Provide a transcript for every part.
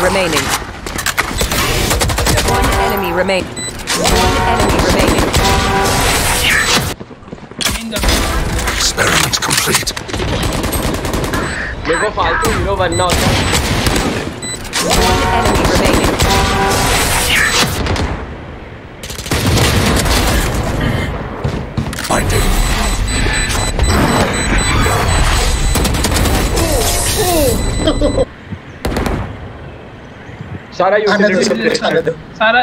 remaining. One enemy remaining. One enemy remaining. Experiment complete. देखो फालतू hero बनना होता है. One enemy remaining. Finding. सारा यूटिलिटी सारा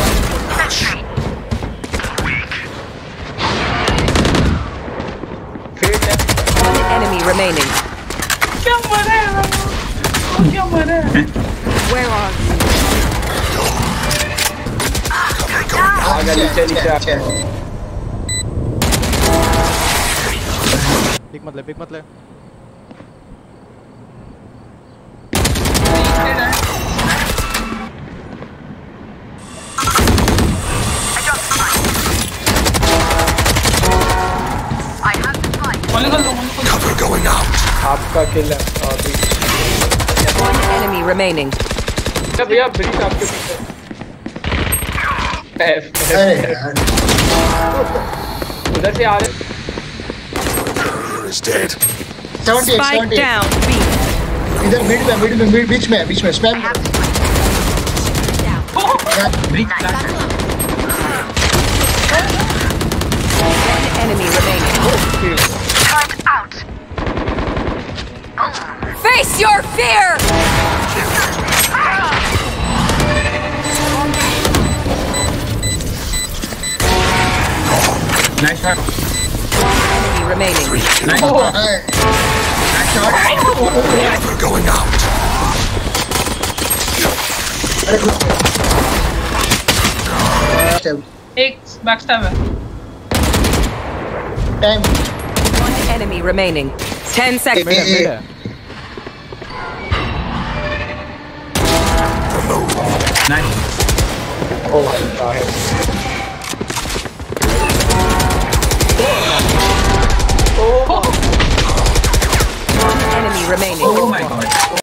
One enemy remaining. क्या मरे क्या मरे Where are you? आगे नीचे नीचे पिक मत ले Cover going out. आपका किल है अभी. One enemy remaining. भैया ब्रिज आपके पीछे. उधर से आ रहे. Courier is dead. 78 Spike 78 down. B. इधर बीच में spam. One enemy remaining. Time out. Face your fear! Nice shot Enemy remaining. Nice Cover going out. एक बैकस्टैब है time. One enemy remaining. 10 seconds. Nice ओ भाई